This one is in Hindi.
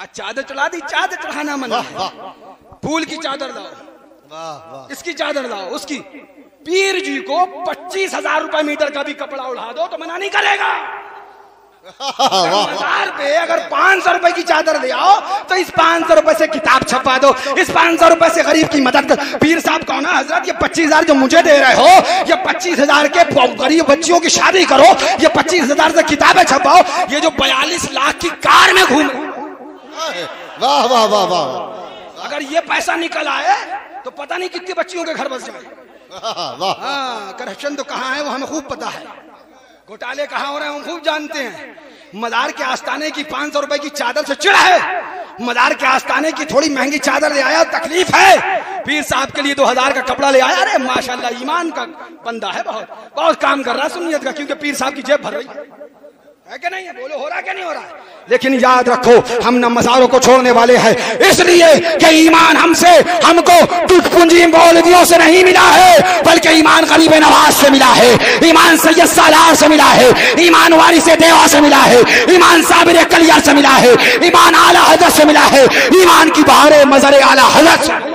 आज चादर चढ़ा दी, चादर चढ़ाना मना है। फूल की चादर लाओ, इसकी चादर लाओ, उसकी। पीर जी को 25,000 रुपए मीटर का भी कपड़ा उड़ा दो तो मना नहीं करेगा। मजार पे अगर 500 रुपए की चादर ले आओ तो इस 500 रुपए से किताब छपवा दो, इस 500 रुपए से गरीब की मदद कर। पीर साहब कौन है हजरत? ये 25,000 जो मुझे दे रहे हो, ये 25,000 के गरीब बच्चियों की शादी करो, ये 25,000 से किताबें छपाओ, ये जो 42 लाख की कार में घूमे। वाह वाह वाह वाह। अगर ये पैसा निकल आए तो पता नहीं कितनी बच्चियों के घर बस जाए। हाँ, करप्शन तो कहाँ है वो हमें खूब पता है, घोटाले कहाँ हो रहे हैं हम खूब जानते हैं। मदार के आस्ताने की 500 रुपए की चादर से चिढ़ है, मदार के आस्ताने की थोड़ी महंगी चादर ले आया तकलीफ है, पीर साहब के लिए 2000 का कपड़ा ले आया। अरे माशाल्लाह ईमान का बंदा है, बहुत बहुत काम कर रहा है सुन्नियत का, क्योंकि पीर साहब की जेब भर रही है कि नहीं है? बोलो हो रहा क्या नहीं हो रहा? लेकिन याद रखो हम न मज़ारों को छोड़ने वाले हैं, इसलिए कि ईमान हमको टूट पूंजी मौलवियों से नहीं मिला है, बल्कि ईमान गरीब नवाज से मिला है, ईमान सैयद सालार से मिला है, ईमान वारिस देवा से मिला है, ईमान साबिर कलियार से मिला है, ईमान आला हजरत से मिला है, ईमान की बहारे मज़ार आला हजरत से।